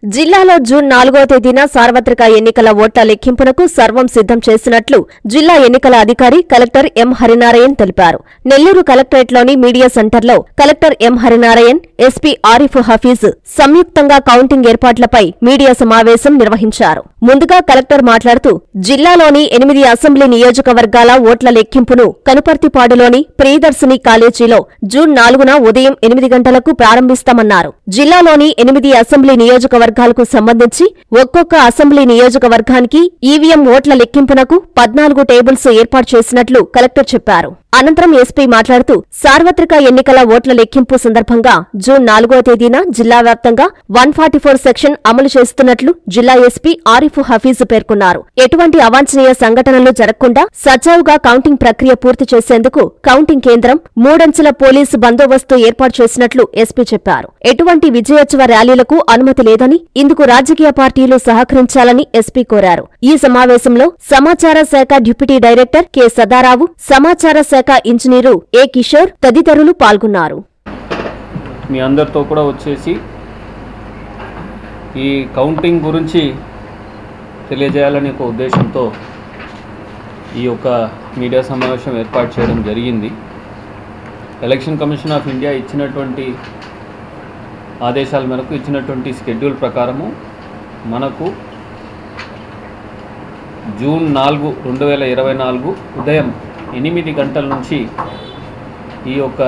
జిల్లాలో జూన్ 4వ తేదీన సార్వత్రిక ఎన్నికల ఓట్ల లెక్కింపునకు సర్వం సిద్ధం చేసినట్లు జిల్లా ఎన్నికల అధికారి కలెక్టర్ ఎం హరినారాయణ్ తెలిపారు. నెల్లూరు కలెక్టరేట్లోని మీడియా సెంటర్లో collector M Harinarayan, SP Arif Hafeez సంయుక్తంగా కౌంటింగ్ ఏర్పాట్లపై మీడియా సమావేశం నిర్వహించారు. ముందుగా కలెక్టర్ మాట్లాడుతూ జిల్లాలోని 8 అసెంబ్లీ నియోజకవర్గాల ఓట్ల లెక్కింపును కనుపర్తిపాడులోని ప్రియదర్శిని కాలేజీలో జూన్ 4న ఉదయం 8 గంటలకు ప్రారంభిస్తామన్నారు. జిల్లాలోని 8 అసెంబ్లీ నియోజకవర్గాలకు సంబంధించి ఒక్కొక్క అసెంబ్లీ నియోజకవర్గానికి ఈవీఎం ఓట్ల లెక్కింపునకు 14 టేబుల్స్ ఏర్పాటు చేసినట్లు కలెక్టర్ చెప్పారు. అనంతరం ఎస్పీ మాట్లాడుతూ సార్వత్రిక ఎన్నికల ఓట్ల లెక్కింపు సందర్భంగా జూన్ 4వ తేదీన జిల్లా వ్యాప్తంగా 144 సెక్షన్ అమలు చేస్తున్నట్లు జిల్లా ఎస్పీ ఆరిఫ్ హఫీజ్ పేర్కొన్నారు. ఎటువంటి అవాంఛనీయ సంఘటనలు జరగకుండా సజావుగా కౌంటింగ్ ప్రక్రియ పూర్తి చేసేందుకు కౌంటింగ్ కేంద్రం 3 అంచెల పోలీసు బందోబస్తు ఏర్పాటు చేసినట్లు ఎస్పీ చెప్పారు. ఎటువంటి విజయోత్సవ ర్యాలీలకు అనుమతి లేదని, ఇందుకు రాజకీయ పార్టీలు సహకరించాలని ఎస్పీ కోరారు. ఈ సమావేశంలో సమాచార శాఖ డిప్యూటీ డైరెక్టర్ కె సదారావు, సమాచార శాఖ ఇంజనీరు ఏ కిషోర్ తదితరులు పాల్గొన్నారు. మీ అందరితో కూడా వచ్చేసి ఈ కౌంటింగ్ గురించి తెలియజేయాలనే ఒక ఉద్దేశంతో ఈ యొక్క మీడియా సమావేశం ఏర్పాటు చేయడం జరిగింది. ఎలక్షన్ కమిషన్ ఆఫ్ ఇండియా ఇచ్చినటువంటి ఆదేశాల మేరకు, ఇచ్చినటువంటి షెడ్యూల్ ప్రకారము మనకు జూన్ 4, 2024 ఉదయం 8 గంటల నుంచి ఈ యొక్క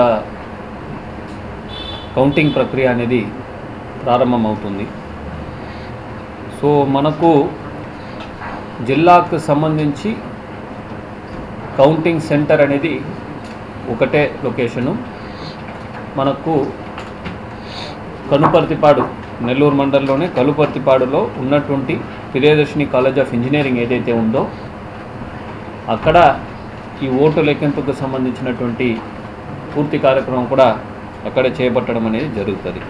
కౌంటింగ్ ప్రక్రియ అనేది ప్రారంభమవుతుంది. సో మనకు జిల్లాకు సంబంధించి కౌంటింగ్ సెంటర్ అనేది ఒకటే లొకేషను. మనకు కనుపర్తిపాడు, నెల్లూరు మండలంలోనే కనుపర్తిపాడులో ఉన్నటువంటి ప్రియదర్శిని కాలేజ్ ఆఫ్ ఇంజనీరింగ్ ఏదైతే ఉందో అక్కడ ఈ ఓటు లెక్కింపుకు సంబంధించినటువంటి పూర్తి కార్యక్రమం కూడా అక్కడే చేపట్టడం అనేది జరుగుతుంది.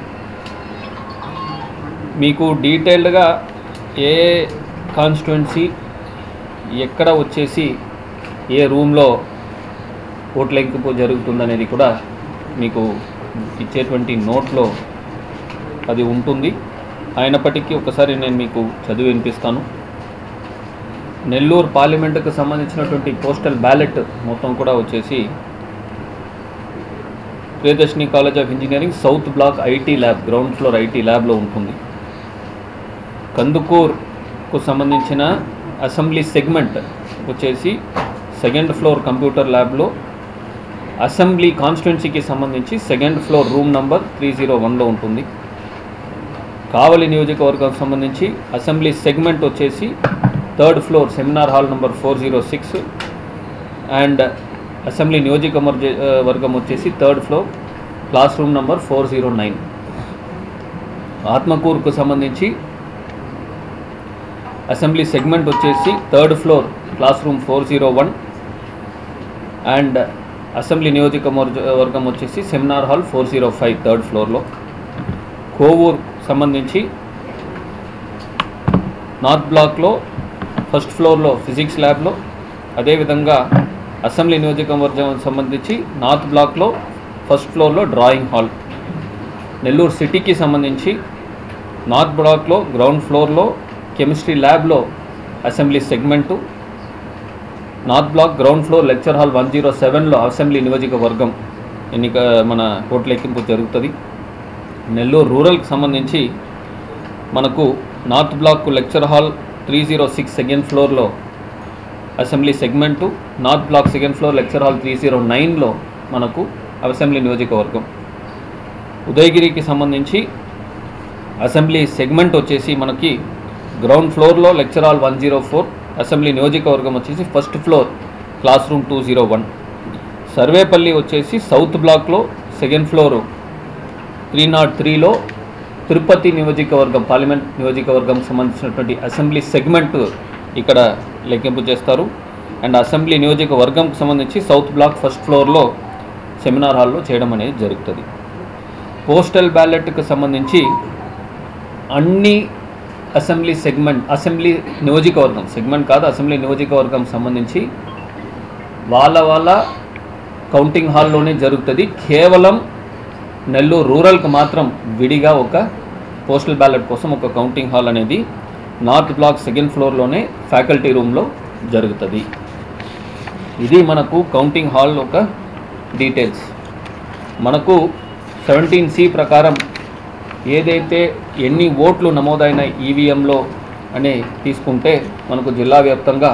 మీకు డీటెయిల్డ్గా ఏ కాన్స్టిట్యుయెన్సీ ఎక్కడ వచ్చేసి ఏ రూమ్లో ఓటు లెక్కింపు జరుగుతుందనేది కూడా మీకు ఇచ్చేటువంటి నోట్లో అది ఉంటుంది. అయినప్పటికీ ఒకసారి నేను మీకు చదివి వినిపిస్తాను. నెల్లూరు పార్లమెంటుకు సంబంధించినటువంటి పోస్టల్ బ్యాలెట్ మొత్తం కూడా వచ్చేసి Priyadarshini college of engineering south block IT lab, ground floor IT ల్యాబ్లో ఉంటుంది. కందుకూర్కు సంబంధించిన అసెంబ్లీ సెగ్మెంట్ వచ్చేసి 2nd ఫ్లోర్ కంప్యూటర్ ల్యాబ్లో, అసెంబ్లీ కాన్స్టిట్యున్సీకి సంబంధించి 2nd ఫ్లోర్ రూమ్ నంబర్ 301లో ఉంటుంది. కావలి నియోజకవర్గం సంబంధించి అసెంబ్లీ సెగ్మెంట్ వచ్చేసి 3rd floor seminar hall number 406 and assembly నియోజకవర్గం వచ్చేసి 3rd floor class room number 409. ఆత్మకూరుకు సంబంధించి అసెంబ్లీ సెగ్మెంట్ వచ్చేసి 3rd floor class room 401 and assembly నియోజకవర్గం వచ్చేసి సెమినార్ హాల్ 405 3rd ఫ్లోర్లో. కోవూరు సంబంధించి నార్త్ బ్లాక్లో 1st ఫ్లోర్లో ఫిజిక్స్ ల్యాబ్లో, అదేవిధంగా అసెంబ్లీ నియోజకవర్గం సంబంధించి నార్త్ బ్లాక్లో 1st ఫ్లోర్లో డ్రాయింగ్ హాల్. నెల్లూరు సిటీకి సంబంధించి నార్త్ బ్లాక్లో గ్రౌండ్ ఫ్లోర్లో కెమిస్ట్రీ ల్యాబ్లో assembly segment, north block ground floor lecture hall 107లో అసెంబ్లీ నియోజకవర్గం మన ఓట్ల లెక్కింపు జరుగుతుంది. నెల్లూరు రూరల్కి సంబంధించి మనకు north black lecture hall 306 2nd ఫ్లోర్లో assembly segment, north block 2nd floor lecture hall 309లో మనకు అసెంబ్లీ నియోజకవర్గం. ఉదయగిరికి సంబంధించి అసెంబ్లీ సెగ్మెంట్ వచ్చేసి మనకి గ్రౌండ్ ఫ్లోర్లో లెక్చర్ హాల్ 104, అసెంబ్లీ నియోజకవర్గం వచ్చేసి 1st floor class room 201. Sarvepalli వచ్చేసి సౌత్ బ్లాక్లో 2nd ఫ్లోర్ 303లో తిరుపతి నియోజకవర్గం, పార్లమెంట్ నియోజకవర్గం సంబంధించినటువంటి అసెంబ్లీ సెగ్మెంట్ ఇక్కడ లెక్కింపు చేస్తారు. అండ్ అసెంబ్లీ నియోజకవర్గంకి సంబంధించి సౌత్ బ్లాక్ 1st ఫ్లోర్లో సెమినార్ హాల్లో చేయడం అనేది జరుగుతుంది. పోస్టల్ బ్యాలెట్కి సంబంధించి అన్ని అసెంబ్లీ నియోజకవర్గం సెగ్మెంట్ కాదు, అసెంబ్లీ నియోజకవర్గం సంబంధించి వాళ్ళ కౌంటింగ్ హాల్లోనే జరుగుతుంది. కేవలం నెల్లూరు రూరల్కి మాత్రం విడిగా ఒక పోస్టల్ బ్యాలెట్ కోసం ఒక కౌంటింగ్ హాల్ అనేది నార్త్ బ్లాక్ సెకండ్ ఫ్లోర్లోనే ఫ్యాకల్టీ రూమ్లో జరుగుతుంది. ఇది మనకు కౌంటింగ్ హాల్ ఒక డీటెయిల్స్. మనకు 17C ప్రకారం ఏదైతే ఎన్ని ఓట్లు నమోదైన ఈవీఎంలో అని తీసుకుంటే మనకు జిల్లా వ్యాప్తంగా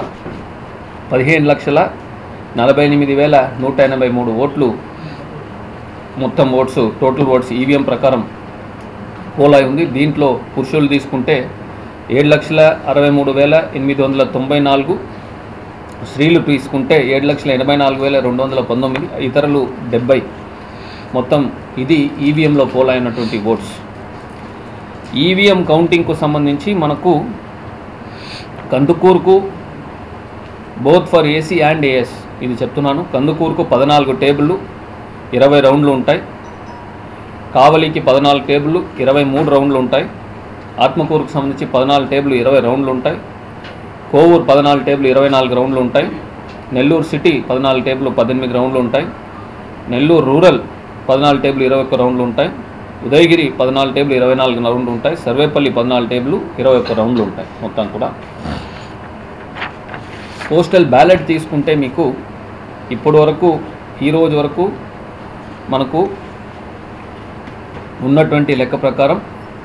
15,48,183 ఓట్లు మొత్తం ఓట్స్ టోటల్ ఓట్స్ ఈవీఎం ప్రకారం పోల్ అయి ఉంది. దీంట్లో పురుషులు తీసుకుంటే 7,63,894, స్త్రీలు తీసుకుంటే 7,84,219, ఇతరులు 70. మొత్తం ఇది ఈవీఎంలో పోల్ అయినటువంటి ఓట్స్. ఈవీఎం కౌంటింగ్కు సంబంధించి మనకు కందుకూరుకు both for AC and AS ఇది చెప్తున్నాను. కందుకూరుకు 14 టేబుళ్ళు 20 రౌండ్లు ఉంటాయి. కావలికి 14 టేబుళ్ళు 23 రౌండ్లు ఉంటాయి. ఆత్మకూరుకు సంబంధించి 14 టేబుళ్ళు 20 రౌండ్లు ఉంటాయి. కోవూరు 14 టేబుల్ 24 రౌండ్లు ఉంటాయి. నెల్లూరు సిటీ 14 టేబుల్ 18 రౌండ్లు ఉంటాయి. నెల్లూరు రూరల్ 14 టేబుల్ 21 రౌండ్లు ఉంటాయి. ఉదయగిరి 14 టేబుల్ 24 రౌండ్లు ఉంటాయి. సర్వేపల్లి 14 టేబుల్ 21 రౌండ్లు ఉంటాయి. మొత్తం కూడా పోస్టల్ బ్యాలెట్ తీసుకుంటే మీకు ఇప్పటి వరకు ఈ రోజు వరకు మనకు ఉన్నటువంటి లెక్క ప్రకారం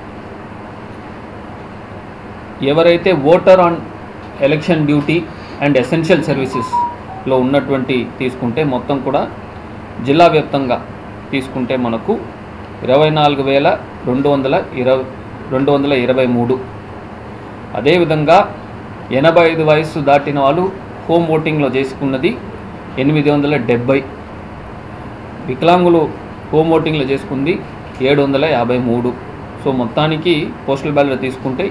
ఎవరైతే voter on election duty and essential సర్వీసెస్లో ఉన్నటువంటి తీసుకుంటే మొత్తం కూడా జిల్లా వ్యాప్తంగా తీసుకుంటే మనకు 24,223. అదేవిధంగా 85 వయసు దాటిన వాళ్ళు హోమ్ ఓటింగ్లో చేసుకున్నది 870. వికలాంగులు హోమ్ ఓటింగ్లో చేసుకుంది 753. సో మొత్తానికి పోస్టల్ బ్యాలెట్ తీసుకుంటే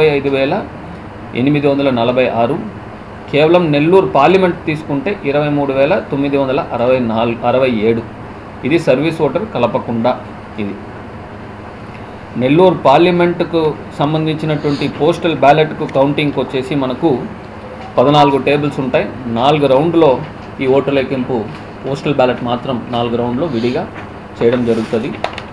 25,846. కేవలం నెల్లూరు పార్లమెంట్ తీసుకుంటే 23,967. ఇది సర్వీస్ ఓటర్ కలపకుండా. ఇది నెల్లూరు పార్లమెంటుకు సంబంధించినటువంటి పోస్టల్ బ్యాలెట్కు కౌంటింగ్కి వచ్చేసి మనకు 14 టేబుల్స్ ఉంటాయి. 4 రౌండ్లో ఈ ఓటు లెక్కింపు పోస్టల్ బ్యాలెట్ మాత్రం 4 రౌండ్లో విడిగా చేయడం జరుగుతుంది.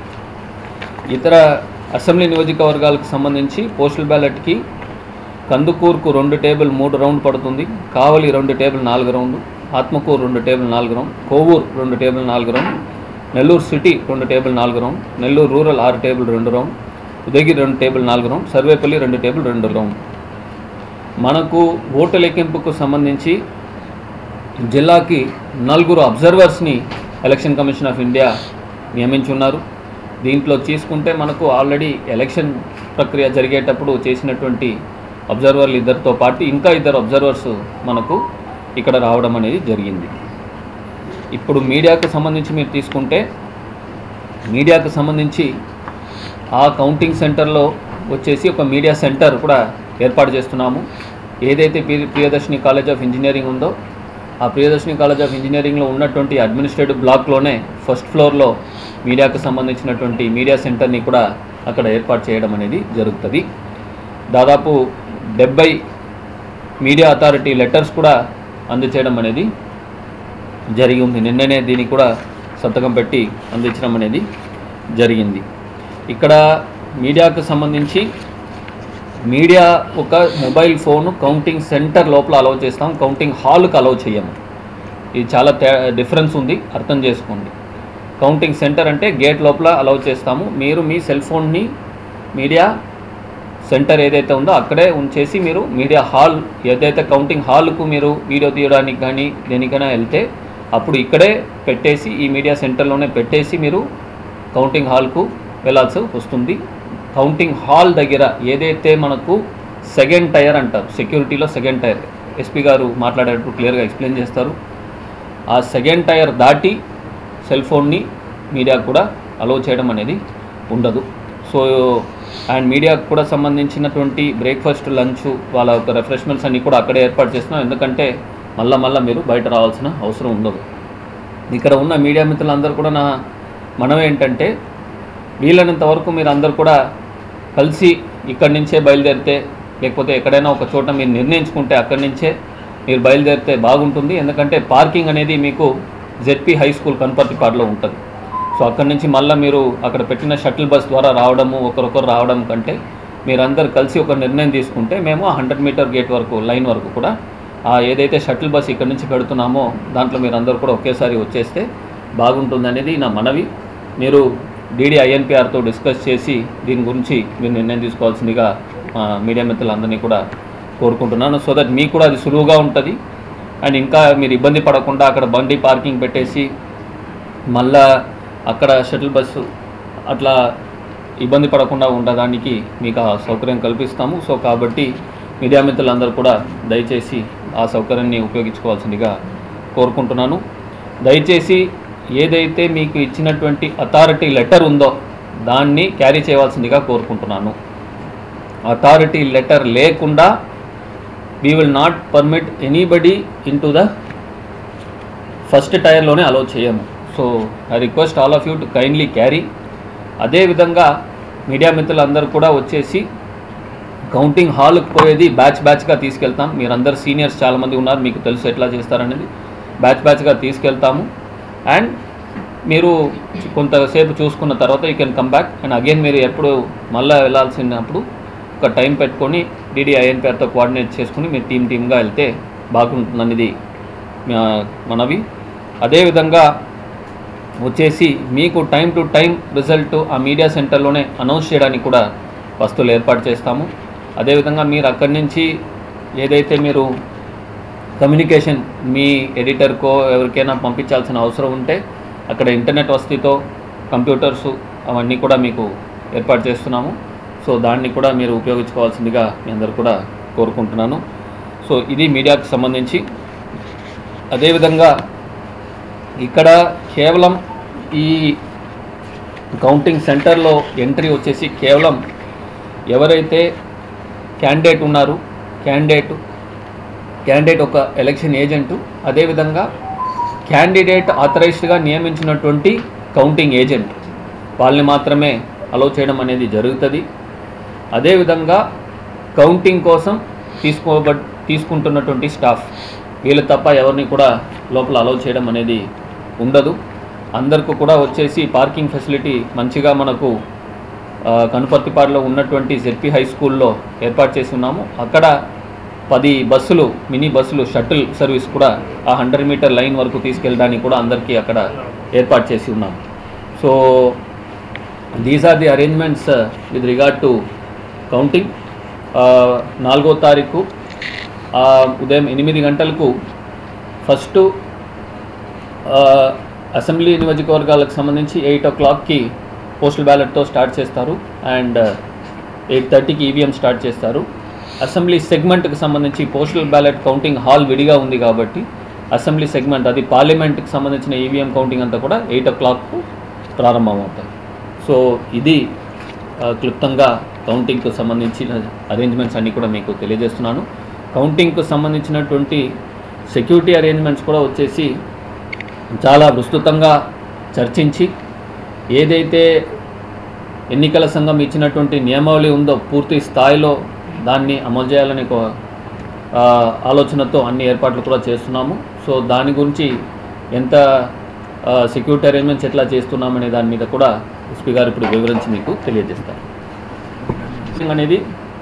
ఇతర అసెంబ్లీ నియోజకవర్గాలకు సంబంధించి పోస్టల్ బ్యాలెట్కి కందుకూరుకు 2 టేబుల్ 3 రౌండ్ పడుతుంది. Kavali 2 table 4 round, Atmakur 2 table 4 round, Kovur 2 table 4 round, Nellore city 2 table 4 round, Nellore rural 6 table 2 round, Udayagiri 2 table 4 round, Sarvepalli 2 table 2 round. మనకు ఓటు లెక్కింపుకు సంబంధించి జిల్లాకి 4 అబ్జర్వర్స్ని ఎలక్షన్ కమిషన్ ఆఫ్ ఇండియా నియమించున్నారు. దీంట్లో తీసుకుంటే మనకు ఆల్రెడీ ఎలక్షన్ ప్రక్రియ జరిగేటప్పుడు చేసినటువంటి అబ్జర్వర్లు ఇద్దరితో పాటు ఇంకా 2 అబ్జర్వర్స్ మనకు ఇక్కడ రావడం అనేది జరిగింది. ఇప్పుడు మీడియాకు సంబంధించి మీరు తీసుకుంటే మీడియాకు సంబంధించి ఆ కౌంటింగ్ సెంటర్లో వచ్చేసి ఒక మీడియా సెంటర్ కూడా ఏర్పాటు చేస్తున్నాము. ఏదైతే ప్రియదర్శిని కాలేజ్ ఆఫ్ ఇంజనీరింగ్ ఉందో ఆ ప్రియదర్శిని కాలేజ్ ఆఫ్ ఇంజనీరింగ్లో ఉన్నటువంటి అడ్మినిస్ట్రేటివ్ బ్లాక్లోనే ఫస్ట్ ఫ్లోర్లో మీడియాకు సంబంధించినటువంటి మీడియా సెంటర్ని కూడా అక్కడ ఏర్పాటు చేయడం అనేది జరుగుతుంది. దాదాపు 70 మీడియా అథారిటీ లెటర్స్ కూడా అందచేయడం అనేది జరిగి ఉంది. నిన్ననే దీనికి కూడా సంతకం పెట్టి అందించడం అనేది జరిగింది. ఇక్కడ మీడియాకు సంబంధించి మీడియా ఒక మొబైల్ ఫోను కౌంటింగ్ సెంటర్ లోపల అలౌ చేస్తాం, కౌంటింగ్ హాల్కి అలౌ చేయము. ఇది చాలా డిఫరెన్స్ ఉంది, అర్థం చేసుకోండి. కౌంటింగ్ సెంటర్ అంటే గేట్ లోపల అలౌ చేస్తాము. మీరు మీ సెల్ ఫోన్ని మీడియా సెంటర్ ఏదైతే ఉందో అక్కడే ఉంచేసి మీరు మీడియా హాల్ ఏదైతే కౌంటింగ్ హాల్కు మీరు వీడియో తీయడానికి కానీ దేనికైనా వెళ్తే అప్పుడు ఇక్కడే పెట్టేసి ఈ మీడియా సెంటర్లోనే పెట్టేసి మీరు కౌంటింగ్ హాల్కు వెళ్ళాల్సి వస్తుంది. కౌంటింగ్ హాల్ దగ్గర ఏదైతే మనకు సెకండ్ టైర్ అంటారు, సెక్యూరిటీలో సెకండ్ టైర్, ఎస్పీ గారు మాట్లాడేటప్పుడు క్లియర్గా ఎక్స్ప్లెయిన్ చేస్తారు. ఆ సెకండ్ టైర్ దాటి సెల్ ఫోన్ని మీడియా కూడా అలో చేయడం అనేది ఉండదు. సో అండ్ మీడియాకు కూడా సంబంధించినటువంటి బ్రేక్ఫాస్ట్, లంచ్, వాళ్ళ యొక్క రిఫ్రెష్మెంట్స్ అన్నీ కూడా అక్కడే ఏర్పాటు చేస్తున్నాం. ఎందుకంటే మళ్ళా మీరు బయట రావాల్సిన అవసరం ఉండదు. ఇక్కడ ఉన్న మీడియా మిత్రులందరూ కూడా నా మనం ఏంటంటే వీలైనంత వరకు మీరు అందరు కూడా కలిసి ఇక్కడి నుంచే బయలుదేరితే, లేకపోతే ఎక్కడైనా ఒక చోట మీరు నిర్ణయించుకుంటే అక్కడి నుంచే మీరు బయలుదేరితే బాగుంటుంది. ఎందుకంటే పార్కింగ్ అనేది మీకు జెడ్పీ హై స్కూల్ కనపర్తిపాడులో ఉంటుంది. సో అక్కడి నుంచి మళ్ళీ మీరు అక్కడ పెట్టిన షటిల్ బస్ ద్వారా రావడము ఒకరొకరు రావడం కంటే మీరందరూ కలిసి ఒక నిర్ణయం తీసుకుంటే మేము 100 మీటర్ గేట్ వరకు లైన్ వరకు కూడా ఏదైతే షటిల్ బస్ ఇక్కడ నుంచి పెడుతున్నామో దాంట్లో మీరందరూ కూడా ఒకేసారి వచ్చేస్తే బాగుంటుందనేది నా మనవి. మీరు DDINPRతో డిస్కస్ చేసి దీని గురించి మీరు నిర్ణయం తీసుకోవాల్సిందిగా మీడియా మిత్రులందరినీ కూడా కోరుకుంటున్నాను. సో దట్ మీకు కూడా అది సులువుగా ఉంటుంది. అండ్ ఇంకా మీరు ఇబ్బంది పడకుండా అక్కడ బండి పార్కింగ్ పెట్టేసి మళ్ళా అక్కడ షటిల్ బస్సు అట్లా ఇబ్బంది పడకుండా ఉండడానికి మీకు ఆ సౌకర్యం కల్పిస్తాము. సో కాబట్టి మీడియా మిత్రులందరూ కూడా దయచేసి ఆ సౌకర్యాన్ని ఉపయోగించుకోవాల్సిందిగా కోరుకుంటున్నాను. దయచేసి ఏదైతే మీకు ఇచ్చినటువంటి అథారిటీ లెటర్ ఉందో దాన్ని క్యారీ చేయవలసిందిగా కోరుకుంటున్నాను. అథారిటీ లెటర్ లేకుండా we will not permit anybody into the first టైర్లోనే అలౌ చేయము. So I request all of you to kindly carry. అదేవిధంగా మీడియా మిత్రులందరూ కూడా వచ్చేసి కౌంటింగ్ హాల్కి పోయేది బ్యాచ్గా తీసుకెళ్తాం. మీరందరూ సీనియర్స్ చాలామంది ఉన్నారు, మీకు తెలుసు ఎట్లా చేస్తారనేది. బ్యాచ్గా తీసుకెళ్తాము. అండ్ మీరు కొంతసేపు చూసుకున్న తర్వాత you can come back. And again మీరు ఎప్పుడు మళ్ళీ వెళ్ళాల్సినప్పుడు ఒక టైం పెట్టుకొని DDINPRతో కోఆర్డినేట్ చేసుకుని మీరు టీమ్గా వెళ్తే బాగుంటుందనేది మనవి. అదేవిధంగా వచ్చేసి మీకు టైం టు టైం రిజల్ట్ ఆ మీడియా సెంటర్లోనే అనౌన్స్ చేయడానికి కూడా వస్తువులు ఏర్పాటు చేస్తాము. అదేవిధంగా మీరు అక్కడి నుంచి ఏదైతే మీరు కమ్యూనికేషన్ మీ ఎడిటర్కో ఎవరికైనా పంపించాల్సిన అవసరం ఉంటే అక్కడ ఇంటర్నెట్ వసతితో కంప్యూటర్సు అవన్నీ కూడా మీకు ఏర్పాటు చేస్తున్నాము. సో దాన్ని కూడా మీరు ఉపయోగించుకోవాల్సిందిగా మీ అందరూ కూడా కోరుకుంటున్నాను. సో ఇది మీడియాకు సంబంధించి. అదేవిధంగా ఇక్కడ కేవలం ఈ కౌంటింగ్ సెంటర్లో ఎంట్రీ వచ్చేసి కేవలం ఎవరైతే క్యాండిడేట్ ఉన్నారో క్యాండిడేట్ ఒక ఎలక్షన్ ఏజెంటు, అదేవిధంగా క్యాండిడేట్ ఆథరైజ్డ్గా నియమించినటువంటి కౌంటింగ్ ఏజెంట్ వాళ్ళని మాత్రమే అలౌ చేయడం అనేది జరుగుతుంది. అదేవిధంగా కౌంటింగ్ కోసం తీసుకుంటున్నటువంటి స్టాఫ్ వీళ్ళు తప్ప ఎవరిని కూడా లోపల అలౌ చేయడం అనేది ఉండదు. అందరికీ కూడా వచ్చేసి పార్కింగ్ ఫెసిలిటీ మంచిగా మనకు కనుపర్తిపాడులో ఉన్నటువంటి ZP హై స్కూల్లో ఏర్పాటు చేసి ఉన్నాము. అక్కడ 10 బస్సులు మినీ బస్సులు షటిల్ సర్వీస్ కూడా ఆ 100 మీటర్ లైన్ వరకు తీసుకెళ్ళడానికి కూడా అందరికీ అక్కడ ఏర్పాటు చేసి ఉన్నాము. So these are the arrangements with regard to counting. 4వ తారీఖు ఉదయం 8 గంటలకు ఫస్ట్ అసెంబ్లీ నియోజకవర్గాలకు సంబంధించి 8 o'clockకి పోస్టల్ బ్యాలెట్తో స్టార్ట్ చేస్తారు. అండ్ 8:30కి EVM స్టార్ట్ చేస్తారు. అసెంబ్లీ సెగ్మెంట్కి సంబంధించి పోస్టల్ బ్యాలెట్ కౌంటింగ్ హాల్ విడిగా ఉంది కాబట్టి అసెంబ్లీ సెగ్మెంట్ అది పార్లమెంట్కి సంబంధించిన EVM కౌంటింగ్ అంతా కూడా 8 o'clockకు ప్రారంభమవుతాయి. సో ఇది క్లుప్తంగా కౌంటింగ్కు సంబంధించిన అరేంజ్మెంట్స్ అన్నీ కూడా మీకు తెలియజేస్తున్నాను. కౌంటింగ్కు సంబంధించినటువంటి సెక్యూరిటీ అరేంజ్మెంట్స్ కూడా వచ్చేసి చాలా విస్తృతంగా చర్చించి ఏదైతే ఎన్నికల సంఘం ఇచ్చినటువంటి నియమావళి ఉందో పూర్తి స్థాయిలో దాన్ని అమలు చేయాలనే ఆలోచనతో అన్ని ఏర్పాట్లు కూడా చేస్తున్నాము. సో దాని గురించి ఎంత సెక్యూరిటీ అరేంజ్మెంట్స్ ఎట్లా చేస్తున్నామనే దాని మీద కూడా SP గారు ఇప్పుడు వివరించి మీకు తెలియజేస్తారు. అనేది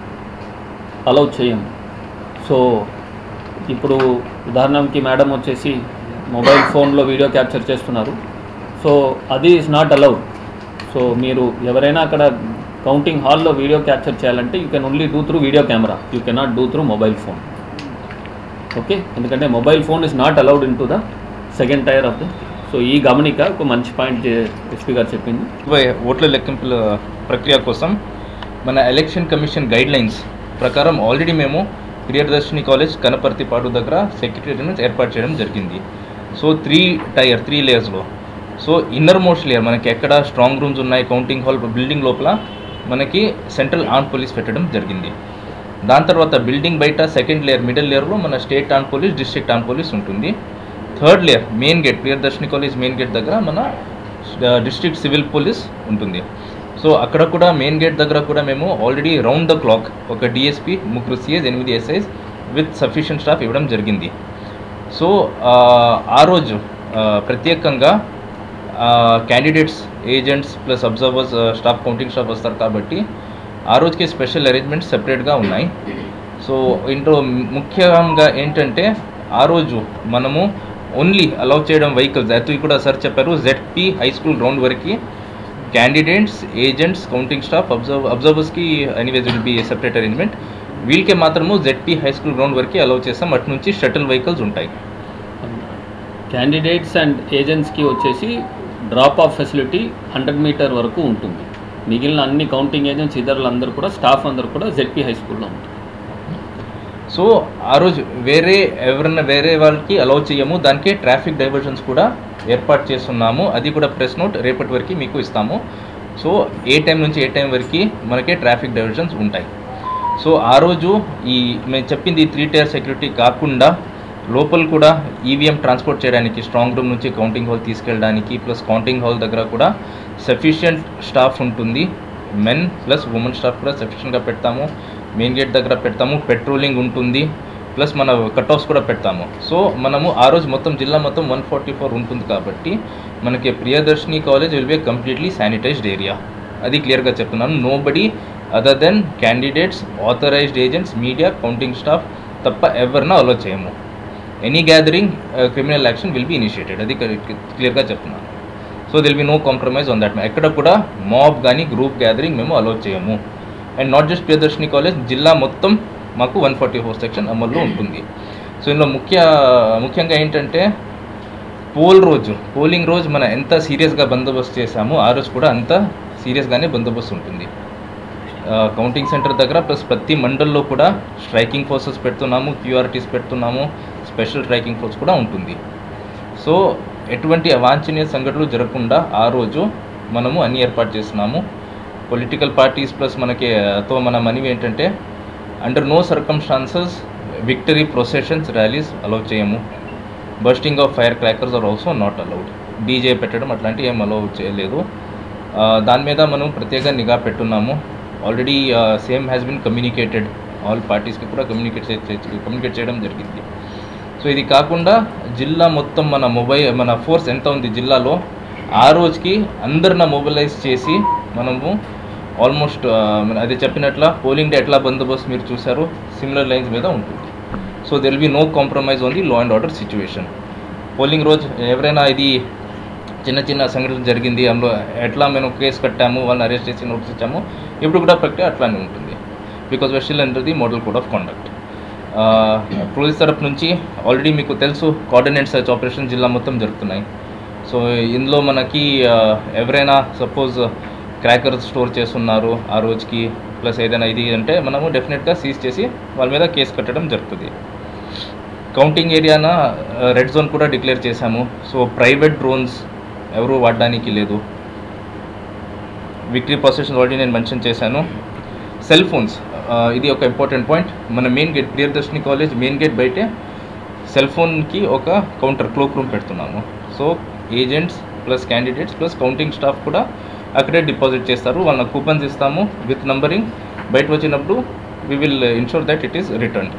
అలౌ చేయము. సో ఇప్పుడు ఉదాహరణకి మేడం వచ్చేసి మొబైల్ ఫోన్లో వీడియో క్యాప్చర్ చేస్తున్నారు. సో అది ఈజ్ నాట్ అలౌడ్. సో మీరు ఎవరైనా అక్కడ కౌంటింగ్ హాల్లో వీడియో క్యాప్చర్ చేయాలంటే you can only do through video camera, you cannot do through mobile phone. Okay, ఎందుకంటే mobile phone is not allowed in to the second tier of the. So ఈ గమనిక ఒక మంచి పాయింట్ SP గారు చెప్పింది. ఓట్ల లెక్కింపుల ప్రక్రియ కోసం మన ఎలక్షన్ కమిషన్ గైడ్లైన్స్ ప్రకారం ఆల్రెడీ మేము ప్రియదర్శిని కాలేజ్ కనపర్తిపాడు దగ్గర సెక్రటరీని ఏర్పాటు చేయడం జరిగింది. సో 3 లేయర్స్లో. సో ఇన్నర్ మోస్ట్ లేయర్ మనకి ఎక్కడ స్ట్రాంగ్ రూమ్స్ ఉన్నాయి కౌంటింగ్ హాల్ బిల్డింగ్ లోపల మనకి సెంట్రల్ ఆర్మ్ పోలీస్ పెట్టడం జరిగింది. దాని తర్వాత బిల్డింగ్ బయట సెకండ్ లేయర్ మిడిల్ లేయర్లో మన state arm police district arm police ఉంటుంది. Third layer main gate Priyadarshini college main gate దగ్గర మన డిస్ట్రిక్ట్ సివిల్ పోలీస్ ఉంటుంది. సో అక్కడ కూడా మెయిన్ గేట్ దగ్గర కూడా మేము ఆల్రెడీ రౌండ్ ద క్లాక్ ఒక DSP 3 CS 8 SIs with sufficient staff ఇవ్వడం జరిగింది. సో ఆ రోజు ప్రత్యేకంగా candidates, agents plus observers, staff, counting staff వస్తారు కాబట్టి ఆ రోజుకి స్పెషల్ అరేంజ్మెంట్స్ సెపరేట్గా ఉన్నాయి. సో ఇంట్లో ముఖ్యంగా ఏంటంటే ఆ రోజు మనము ఓన్లీ అలౌ చేయడం వెహికల్స్, అది కూడా సార్ చెప్పారు, జెడ్పీ హై స్కూల్ గ్రౌండ్ వరకు క్యాండిడేట్స్, ఏజెంట్స్, కౌంటింగ్ స్టాఫ్, అబ్జర్వర్స్కి anyways will be separate arrangement. వీళ్ళకే మాత్రము జెడ్పీ హై స్కూల్ గ్రౌండ్ వరకు అలౌ చేస్తాం. అటు నుంచి షటిల్ వెహికల్స్ ఉంటాయి. క్యాండిడేట్స్ అండ్ ఏజెంట్స్కి వచ్చేసి డ్రాప్ ఆఫ్ ఫెసిలిటీ 100 మీటర్ వరకు ఉంటుంది. మిగిలిన అన్ని కౌంటింగ్ ఏజెంట్స్ ఇతరులు అందరూ కూడా, స్టాఫ్ అందరూ కూడా జెడ్పీ హై స్కూల్లో ఉంటుంది. సో ఆ రోజు ఎవరైనా వేరే వాళ్ళకి అలౌ చేయము. దానికే ట్రాఫిక్ డైవర్షన్స్ కూడా ఏర్పాటు చేస్తున్నాము. అది కూడా ప్రెస్ నోట్ రేపటి వరకు మీకు ఇస్తాము. సో ఏ టైం నుంచి ఏ టైం వరకు మనకే ట్రాఫిక్ డైవర్షన్స్ ఉంటాయి. సో ఆ రోజు మేము చెప్పింది 3 టైర్ సెక్యూరిటీ కాకుండా లోపల కూడా ఈవీఎం ట్రాన్స్పోర్ట్ చేయడానికి, స్ట్రాంగ్ రూమ్ నుంచి కౌంటింగ్ హాల్ తీసుకెళ్ళడానికి, ప్లస్ కౌంటింగ్ హాల్ దగ్గర కూడా సఫిషియంట్ స్టాఫ్ ఉంటుంది. మెన్ ప్లస్ ఉమెన్ స్టాఫ్ కూడా సఫిషియెంట్గా పెడతాము. మెయిన్ గేట్ దగ్గర పెడతాము. పెట్రోలింగ్ ఉంటుంది. ప్లస్ మన కట్ ఆఫ్స్ కూడా పెడతాము. సో మనము ఆ రోజు మొత్తం జిల్లా మొత్తం 144 ఉంటుంది కాబట్టి మనకి Priyadarshini college will be completely sanitised area. అది క్లియర్గా చెప్తున్నాను. Nobody other then candidates, authorised agents, media, counting staff తప్ప ఎవరినో అలో చేయము. Any gathering criminal action will be initiated. అది క్లియర్గా చెప్తున్నాను. So there'll be no compromise on that. ఎక్కడ కూడా మాబ్ కానీ గ్రూప్ గ్యాదరింగ్ మేము అలో చేయము. And not just Priyadarshini college, జిల్లా మొత్తం మాకు 144 సెక్షన్ అమల్లో ఉంటుంది. సో ఇందులో ముఖ్యంగా ఏంటంటే పోలింగ్ రోజు మనం ఎంత సీరియస్గా బందోబస్తు చేశామో ఆ రోజు కూడా అంత సీరియస్గానే బందోబస్తు ఉంటుంది. కౌంటింగ్ సెంటర్ దగ్గర ప్లస్ ప్రతి మండల్లో కూడా స్ట్రైకింగ్ ఫోర్సెస్ పెడుతున్నాము, క్యూఆర్టీస్ పెడుతున్నాము, స్పెషల్ స్ట్రైకింగ్ ఫోర్స్ కూడా ఉంటుంది. సో ఎటువంటి అవాంఛనీయ సంఘటనలు జరగకుండా ఆ రోజు మనము అన్ని ఏర్పాటు చేస్తున్నాము. పొలిటికల్ పార్టీస్ ప్లస్ మన మనవి ఏంటంటే under no circumstances victory processions, rallies allow చేయము. Bursting of fire crackers are also not allowed. DJ పెట్టడం అట్లాంటివి ఏం అలౌ చేయలేదు. దాని మీద మనం ప్రత్యేక నిఘా పెట్టున్నాము. Already same has been communicated, all పార్టీస్కి కూడా కమ్యూనికేట్ చేయడం జరిగింది. సో ఇది కాకుండా జిల్లా మొత్తం మన ఫోర్స్ ఎంత ఉంది జిల్లాలో, ఆ రోజుకి అందరిని మొబిలైజ్ చేసి మనము ఆల్మోస్ట్ అది చెప్పినట్ల పోలింగ్ డే ఎట్లా బందోబస్తు మీరు చూసారు, సిమిలర్ లైన్స్ మీద ఉంటుంది. So there will be no compromise on the law and order situation. Polling రోజు ఎవరైనా ఇది చిన్న సంఘటన జరిగింది, అందులో ఎట్లా మేము కేసు కట్టాము, వాళ్ళని అరెస్ట్ చేసి నోటీస్ ఇచ్చాము, ఇప్పుడు కూడా ప్రక్రియ అట్లానే ఉంటుంది. Because we're still under the model code of conduct. Police తరపు నుంచి ఆల్రెడీ మీకు తెలుసు కోఆర్డినేట్ సర్చ్ ఆపరేషన్ జిల్లా మొత్తం జరుగుతున్నాయి. సో ఇందులో మనకి ఎవరైనా సపోజ్ క్రాకర్స్ స్టోర్ చేస్తున్నారు ఆ రోజుకి, ప్లస్ ఏదైనా ఇది అంటే మనము డెఫినెట్గా సీజ్ చేసి వాళ్ళ మీద కేసు కట్టడం జరుగుతుంది. కౌంటింగ్ ఏరియాన రెడ్ జోన్ కూడా డిక్లేర్ చేశాము. సో ప్రైవేట్ డ్రోన్స్ ఎవరు వాడడానికి లేదు. విక్టరీ పొజిషన్ ఆల్రెడీ నేను మెన్షన్ చేశాను. సెల్ ఫోన్స్, ఇది ఒక ఇంపార్టెంట్ పాయింట్. మన main gate Priyadarshini college main gate బయటే సెల్ ఫోన్కి ఒక కౌంటర్ క్లోక్ రూమ్ పెడుతున్నాము. So agents plus candidates plus counting staff కూడా అక్కడే డిపాజిట్ చేస్తారు. వాళ్ళ కూపన్స్ ఇస్తాము విత్ నంబరింగ్. బయట వచ్చినప్పుడు we will ensure that it is returned.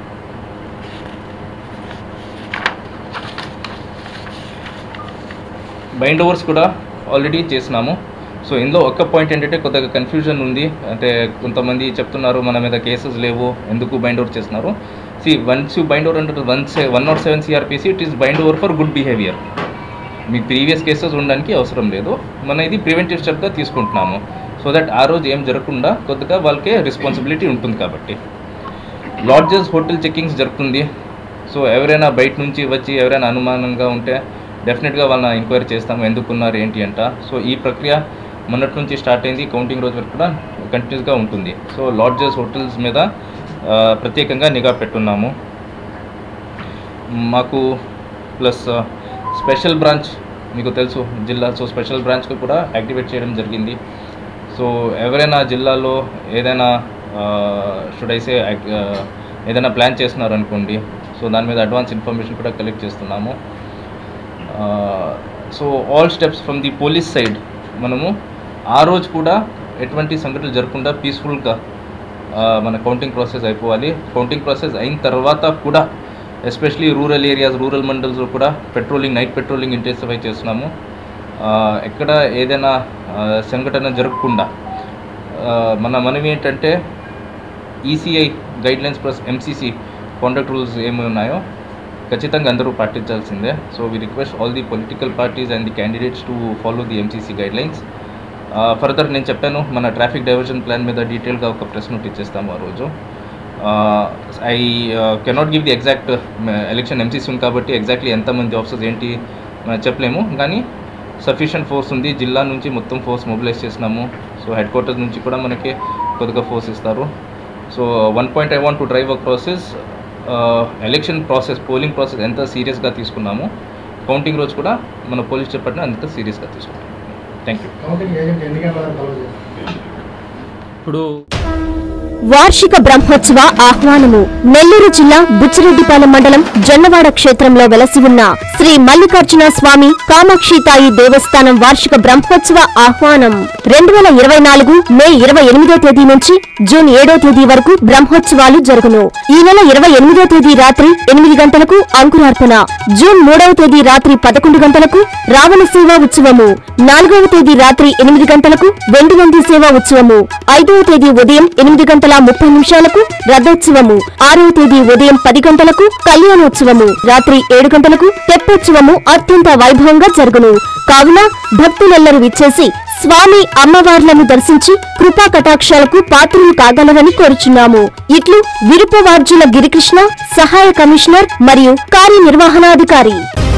Bind overs కూడా ఆల్రెడీ చేసినాము. సో ఇందులో ఒక్క పాయింట్ ఏంటంటే కొద్దిగా కన్ఫ్యూజన్ ఉంది. అంటే కొంతమంది చెప్తున్నారు మన మీద కేసెస్ లేవు, ఎందుకు బైండ్ ఓవర్ చేస్తున్నారు. వన్స్ యూ బైండ్ ఓవర్ అంటే 107 CRPC it is bind over for good behaviour. మీకు ప్రీవియస్ కేసెస్ ఉండడానికి అవసరం లేదు. మన ఇది ప్రివెంటివ్ స్టెప్గా తీసుకుంటున్నాము. సో దట్ ఆ రోజు ఏం జరగకుండా కొద్దిగా వాళ్ళకే రెస్పాన్సిబిలిటీ ఉంటుంది కాబట్టి. లాడ్జెస్, హోటల్ చెక్కింగ్స్ జరుగుతుంది. సో ఎవరైనా బయట నుంచి వచ్చి ఎవరైనా అనుమానంగా ఉంటే డెఫినెట్గా వాళ్ళని ఎంక్వైరీ చేస్తాము, ఎందుకున్నారు ఏంటి అంట. సో ఈ ప్రక్రియ మొన్నటి నుంచి స్టార్ట్ అయింది, కౌంటింగ్ రోజు వరకు కూడా కంటిన్యూస్గా ఉంటుంది. సో లాడ్జెస్, హోటల్స్ మీద ప్రత్యేకంగా నిఘా పెట్టున్నాము. మాకు ప్లస్ స్పెషల్ బ్రాంచ్ మీకు తెలుసు జిల్లా, సో స్పెషల్ బ్రాంచ్కి కూడా యాక్టివేట్ చేయడం జరిగింది. సో ఎవరైనా జిల్లాలో ఏదైనా షుడైసే ఏదైనా ప్లాన్ చేస్తున్నారు అనుకోండి, సో దాని మీద అడ్వాన్స్ ఇన్ఫర్మేషన్ కూడా కలెక్ట్ చేస్తున్నాము. So all steps from the police side మనము ఆ రోజు కూడా ఎటువంటి సంఘటనలు జరగకుండా పీస్ఫుల్గా మన కౌంటింగ్ ప్రాసెస్ అయిపోవాలి. కౌంటింగ్ ప్రాసెస్ అయిన తర్వాత కూడా ఎస్పెషలీ రూరల్ ఏరియాస్, రూరల్ మండల్స్లో కూడా పెట్రోలింగ్, నైట్ పెట్రోలింగ్ ఇంటెన్సిఫై చేస్తున్నాము. ఎక్కడ ఏదైనా సంఘటన జరగకుండా మనవి ఏంటంటే ECI guidelines plus MCC conduct rules ఏమి ఉన్నాయో ఖచ్చితంగా అందరూ పాటించాల్సిందే. So we request all the political parties and the candidates to follow the MCC guidelines. Further నేను చెప్పాను మన ట్రాఫిక్ డైవర్షన్ ప్లాన్ మీద డీటెయిల్గా ఒక ప్రెస్ నోట్ ఇచ్చేస్తాము ఆ రోజు. I cannot give the exact election MCC ఉంది కాబట్టి ఎగ్జాక్ట్లీ ఎంతమంది ఆఫీసర్స్ ఏంటి చెప్పలేము, కానీ సఫిషియంట్ ఫోర్స్ ఉంది. జిల్లా నుంచి మొత్తం ఫోర్స్ మొబిలైజ్ చేసినాము. సో హెడ్ క్వార్టర్స్ నుంచి కూడా మనకి కొద్దిగా ఫోర్స్ ఇస్తారు. So one point I want to drive a process, election process, polling process ఎంత సీరియస్గా తీసుకున్నాము, కౌంటింగ్ రోజు కూడా మన పోలీస్ డిపార్ట్మెంట్ అంత సీరియస్గా తీసుకుంటాం. Thank you. ఇప్పుడు వార్షిక బ్రహ్మోత్సవ ఆహ్వానము. నెల్లూరు జిల్లా బుచ్చిరెడ్డిపాలెం మండలం జొన్నవాడ క్షేత్రంలో వెలసి ఉన్న శ్రీ మల్లికార్జున స్వామి కామాక్షితాయి దేవస్థానం వార్షిక బ్రహ్మోత్సవ ఆహ్వానం 2024 మే 28వ తేదీ నుంచి జూన్ 7వ తేదీ వరకు బ్రహ్మోత్సవాలు జరుగును. ఈ నెల 28వ తేదీ రాత్రి 8 గంటలకు అంకురార్పణ, జూన్ 3వ తేదీ రాత్రి 11 గంటలకు రావణ సేవా ఉత్సవము, 4వ తేదీ రాత్రి 8 గంటలకు వెండినంది సేవా ఉత్సవము, 5వ తేదీ ఉదయం 8:30 రథోత్సవము, 6వ తేదీ ఉదయం 10 గంటలకు కళ్యాణోత్సవము, రాత్రి 7 గంటలకు తెప్పోత్సవము అత్యంత వైభవంగా జరుగును. కావున భక్తులెల్లరూ విచ్చేసి స్వామి అమ్మవార్లను దర్శించి కృపా కటాక్షాలకు పాత్రలు కాగలరని కోరుచున్నాము. ఇట్లు విరుపవార్జుల గిరికృష్ణ, సహాయ కమిషనర్ మరియు కార్యనిర్వహణాధికారి.